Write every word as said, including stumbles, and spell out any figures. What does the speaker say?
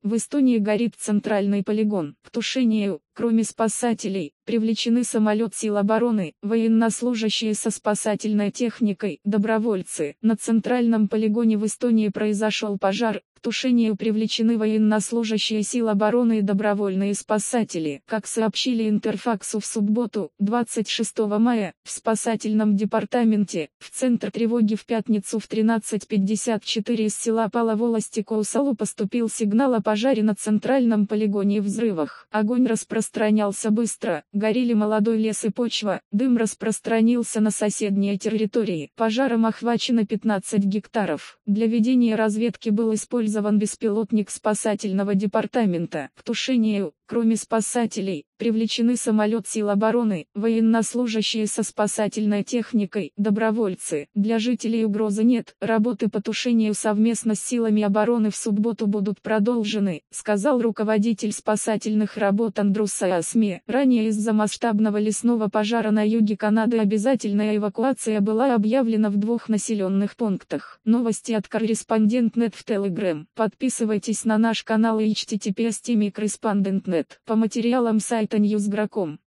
В Эстонии горит центральный полигон. К тушению, кроме спасателей, привлечены самолет сил обороны, военнослужащие со спасательной техникой, добровольцы. На центральном полигоне в Эстонии произошел пожар. К тушению привлечены военнослужащие сил обороны и добровольные спасатели. Как сообщили Интерфаксу в субботу, двадцать шестого мая, в спасательном департаменте, в центр тревоги в пятницу в тринадцать пятьдесят четыре из села Пала волости Коусалу поступил сигнал о пожаре на центральном полигоне и взрывах. Огонь распространялся быстро, горели молодой лес и почва, дым распространился на соседние территории. Пожаром охвачено пятнадцать гектаров. Для ведения разведки был использован беспилотник спасательного департамента. К тушению, кроме спасателей, привлечены самолет сил обороны, военнослужащие со спасательной техникой, добровольцы. Для жителей угрозы нет. Работы по тушению совместно с силами обороны в субботу будут продолжены, сказал руководитель спасательных работ Андруса Асме. Ранее из-за масштабного лесного пожара на юге Канады обязательная эвакуация была объявлена в двух населенных пунктах. Новости от корреспондент точка нет в Telegram. Подписывайтесь на наш канал и эйч ти ти пи эс точка корреспондент точка нет. По материалам сайта ньюс точка гра точка ком.